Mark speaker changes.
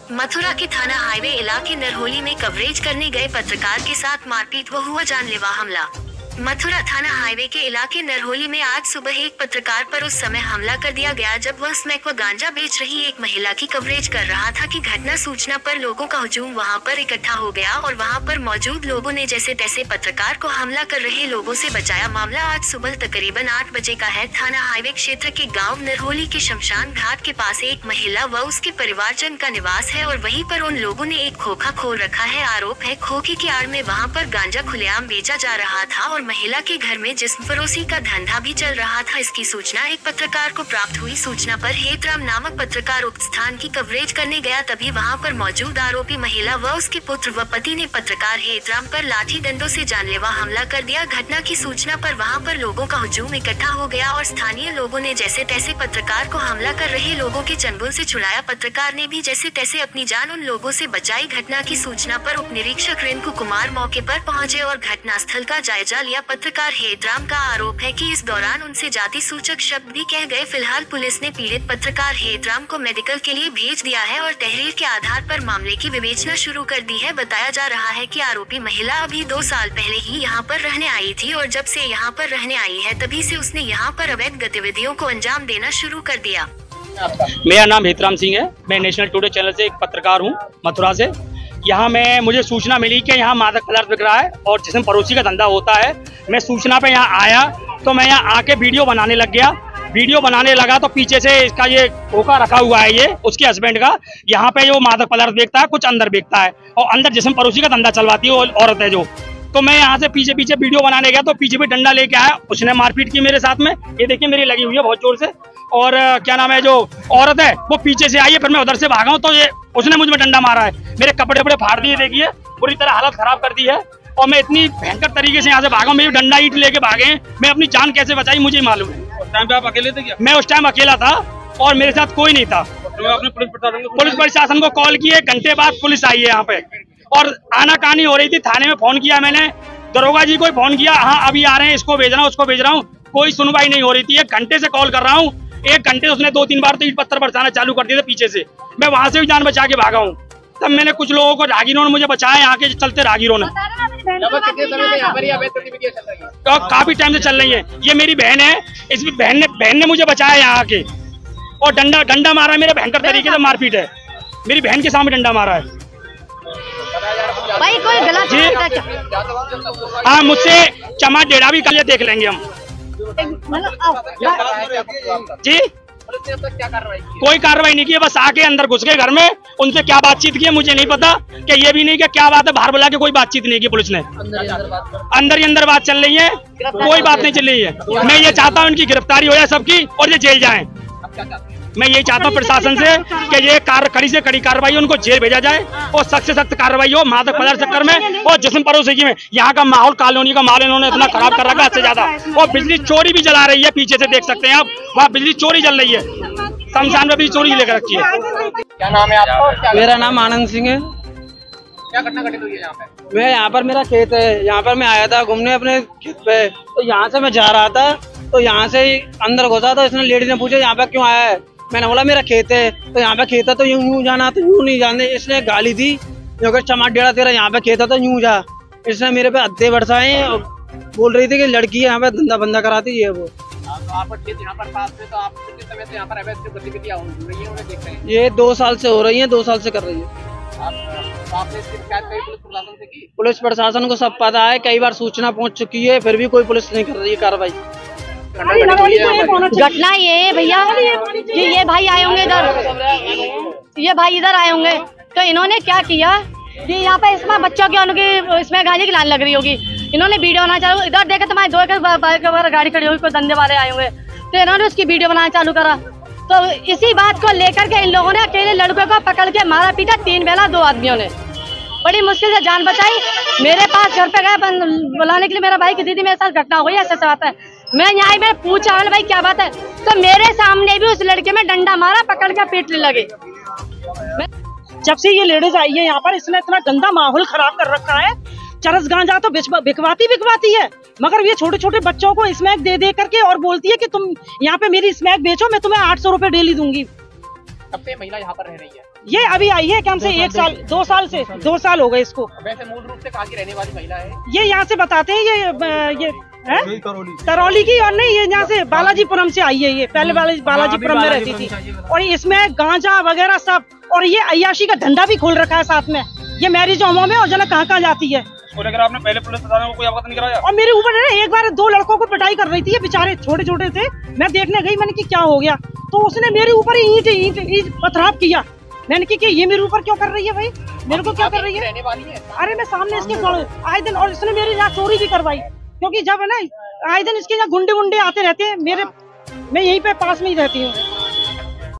Speaker 1: मथुरा के थाना हाईवे इलाके नरहोली में कवरेज करने गए पत्रकार के साथ मारपीट व हुआ जानलेवा हमला। मथुरा थाना हाईवे के इलाके नरहोली में आज सुबह एक पत्रकार पर उस समय हमला कर दिया गया जब वह स्मैक व गांजा बेच रही एक महिला की कवरेज कर रहा था कि घटना सूचना पर लोगों का हुजूम वहां पर इकट्ठा हो गया और वहां पर मौजूद लोगों ने जैसे तैसे पत्रकार को हमला कर रहे लोगों से बचाया। मामला आज सुबह तकरीबन 8 बजे का है। थाना हाईवे क्षेत्र के गाँव नरहोली के शमशान घाट के पास एक महिला व उसके परिवारजन का निवास है और वहीं पर उन लोगों ने एक खोखा खोल रखा है। आरोप है खोखे की आड़ में वहाँ पर गांजा खुलेआम बेचा जा रहा था और महिला के घर में जिस्म फरोशी का धंधा भी चल रहा था। इसकी सूचना एक पत्रकार को प्राप्त हुई। सूचना पर हेतराम नामक पत्रकार उक्त स्थान की कवरेज करने गया, तभी वहां पर मौजूद आरोपी महिला व उसके पुत्र व पति ने पत्रकार हेतराम पर लाठी डंडों से जानलेवा हमला कर दिया। घटना की सूचना पर वहां पर लोगों का हुजूम इकट्ठा हो गया और स्थानीय लोगों ने जैसे तैसे पत्रकार को हमला कर रहे लोगों के चंगुल से छुड़ाया। पत्रकार ने भी जैसे तैसे अपनी जान उन लोगों से बचाई। घटना की सूचना पर उप निरीक्षक रिंकू कुमार मौके पर पहुंचे और घटनास्थल का जायजा लिया। पत्रकार हेतराम का आरोप है कि इस दौरान उनसे जाति सूचक शब्द भी कह गए। फिलहाल पुलिस ने पीड़ित पत्रकार हेतराम को मेडिकल के लिए भेज दिया है और तहरीर के आधार पर मामले की विवेचना शुरू कर दी है। बताया जा रहा है कि आरोपी महिला अभी 2 साल पहले ही यहां पर रहने आई थी और जब से यहां पर रहने आई है तभी से उसने यहां पर अवैध गतिविधियों को अंजाम देना शुरू कर दिया।
Speaker 2: मेरा नाम हेतराम सिंह है। मैं नेशनल टुडे चैनल से एक पत्रकार हूँ मथुरा से। यहाँ मुझे सूचना मिली कि यहाँ मादक पदार्थ बिक रहा है और जिसमें पड़ोसी का धंधा होता है। मैं सूचना पे यहाँ आया तो मैं यहाँ आके वीडियो बनाने लग गया। वीडियो बनाने लगा तो पीछे से इसका ये खोखा रखा हुआ है, ये उसके हस्बैंड का। यहाँ पे जो मादक पदार्थ बेचता है कुछ अंदर बेचता है और अंदर जिसमें पड़ोसी का धंधा चलवाती है वो औरत है जो। तो मैं यहाँ से पीछे पीछे वीडियो बनाने गया तो पीछे भी डंडा लेके आया। उसने मारपीट की मेरे साथ में। ये देखिए मेरी लगी हुई है बहुत जोर से। और क्या नाम है, जो औरत है वो पीछे से आई है। फिर मैं उधर से भागा हूँ तो ये उसने मुझ में डंडा मारा है। मेरे कपड़े वपड़े फाड़ दिए, देखिए पूरी तरह हालत खराब कर दी है। और मैं इतनी भयंकर तरीके से यहाँ से भागा, मेरी डंडा ईंट लेके भागे। मैं अपनी जान कैसे बचाई मुझे मालूम है। उस टाइम पे आप अकेले थे क्या? मैं उस टाइम अकेला था और मेरे साथ कोई नहीं था। तो आपने पुलिस प्रशासन को कॉल किए, घंटे बाद पुलिस आई है यहाँ पे और आनाकानी हो रही थी। थाने में फोन किया मैंने, दरोगा जी को फोन किया, हाँ अभी आ रहे हैं, इसको भेज रहा हूँ उसको भेज रहा हूँ। कोई सुनवाई नहीं हो रही थी। 1 घंटे से कॉल कर रहा हूँ। 1 घंटे उसने 2-3 बार तो ईंट पत्थर बरसाना चालू कर दिए थे पीछे से। मैं वहां से भी जान बचा के भागा हूँ। तब मैंने कुछ लोगों को राहगीरों ने मुझे बचाया, यहाँ के चलते राहगीरों ने। तो काफी टाइम से चल रही है। ये मेरी बहन है, इस बहन ने मुझे बचाया यहाँ के। और डंडा मारा है मेरे भयंकर तरीके से। मारपीट है, मेरी बहन के सामने डंडा मारा है
Speaker 3: भाई। कोई गलत
Speaker 2: जी हाँ, मुझसे चमा डेढ़ा भी कर देख लेंगे हम जी। कोई कार्रवाई नहीं की, बस आके अंदर घुस गए घर में। उनसे क्या बातचीत की है मुझे नहीं पता, कि ये भी नहीं कि क्या बात है। बाहर बुला के कोई बातचीत नहीं की पुलिस ने। अंदर ही अंदर बात चल रही है, कोई बात नहीं चल रही है। मैं ये चाहता हूँ इनकी गिरफ्तारी हो जाए सबकी और ये जेल जाएं। मैं यही चाहता हूँ प्रशासन से कि ये कड़ी से कड़ी कार्रवाई, उनको जेल भेजा जाए और सख्त से सख्त कार्रवाई हो मादक पदार्थ चक्कर में और जिस्म परोसी में। यहाँ का माहौल, कॉलोनी का माहौल इन्होंने इतना खराब कर रखा है से ज्यादा। और बिजली चोरी भी जला रही है, पीछे से देख सकते हैं आप, वहाँ बिजली चोरी चल रही है। शमशान में भी चोरी लेकर रखी है।
Speaker 4: क्या नाम है आपका?
Speaker 5: मेरा नाम आनंद सिंह है।
Speaker 4: क्या घटना घटित हुई है यहाँ पे?
Speaker 5: मैं यहाँ पर, मेरा खेत है, यहाँ पर मैं आया था घूमने अपने खेत पे। तो यहाँ से मैं जा रहा था तो यहाँ से अंदर घुसा तो इसने, लेडी ने पूछा यहाँ पे क्यों आया है। मैंने बोला मेरा खेत है। तो यहाँ पे खेत है तो यूं जाना, तो यूं नहीं जाने। इसने गाली दी, चमाट डेढ़ा तेरा यहाँ पे खेत है तो यूं जा। इसने मेरे पे हद्दे बरसाए और बोल रही थी कि लड़की यहाँ पे धंधा बंदा कराती है वो।
Speaker 4: आपका खेत यहाँ पर पास में, तो आप कितने समय से यहाँ पर अवैध गतिविधियाँ हो रही है उन्हें देख रहे हैं?
Speaker 5: ये 2 साल से हो रही है, 2 साल से कर रही है।
Speaker 4: आपने इसकी शिकायत करी पुलिस प्रशासन से की?
Speaker 5: पुलिस प्रशासन को सब पता है, कई बार सूचना पहुँच चुकी है, फिर भी कोई पुलिस नहीं कर रही है कार्रवाई।
Speaker 3: घटना ये है भैया कि ये भाई आए होंगे इधर, ये भाई इधर आए होंगे तो इन्होंने क्या किया कि यहाँ पे इसमें बच्चों की उनकी इसमें गाड़ी की लाइन लग रही होगी। इन्होंने वीडियो बनाना चालू, इधर देखे तो मैं 2 बाइक गाड़ी खड़ी होगी, कोई धंधे वाले आए होंगे तो इन्होंने उसकी वीडियो बनाना चालू करा। तो इसी बात को लेकर के इन लोगों ने अकेले लड़कों को पकड़ के मारा पीटा, 3 बेला 2 आदमियों ने। बड़ी मुश्किल से जान बचाई। मेरे पास घर पे गए बुलाने के लिए, मेरा भाई की दीदी मेरे साथ घटना हो गई, ऐसा बात है। मैं यहाँ मैं पूछा भाई क्या बात है, तो मेरे सामने भी उस लड़के में डंडा मारा, पकड़ के पीटने लगे।
Speaker 6: जब से ये लेडीज आई है यहाँ पर, इसने इतना गंदा माहौल खराब कर रखा है। चरस गांजा तो बिकवाती है, मगर ये छोटे छोटे बच्चों को स्मैक दे दे करके और बोलती है कि तुम यहाँ पे मेरी स्मैक बेचो, मैं तुम्हें 800 रुपए डेली दूंगी।
Speaker 4: कब से महिला यहाँ पर रह रही है?
Speaker 6: ये अभी आई है कम से 1 साल 2 साल से 2 साल हो गए इसको।
Speaker 4: वैसे मूल रूप से कहाँ की रहने वाली महिला है?
Speaker 6: ये यहाँ से बताते हैं ये है करौली की, और नहीं ये यहाँ से बालाजीपुरम से आई है। ये पहले बालाजीपुरम में रहती थी और इसमें गांजा वगैरह सब, और ये अय्याशी का धंधा भी खोल रखा है साथ में। ये मैरिज होमों में और जना कहाँ जाती है।
Speaker 2: लेकर आपने पहले पुलिस प्रशासन को कोई अवगत नहीं कराया?
Speaker 6: और मेरे ऊपर है एक बार 2 लड़कों को पिटाई कर रही थी, ये बेचारे छोटे छोटे थे। मैं देखने गई, मैंने कि क्या हो गया, तो उसने मेरे ऊपर ईंट पथराव किया। मैंने कि ये मेरे ऊपर क्यों कर रही है भाई, मेरे को क्या कर रही है?
Speaker 4: रहने वाली है?
Speaker 6: अरे मैं सामने इसके आए दिन, और इसने मेरे यहाँ चोरी भी करवाई, क्योंकि जब है ना आए दिन इसके यहाँ गुंडे आते रहते हैं मेरे, मैं यहीं पे पास में ही रहती हूँ।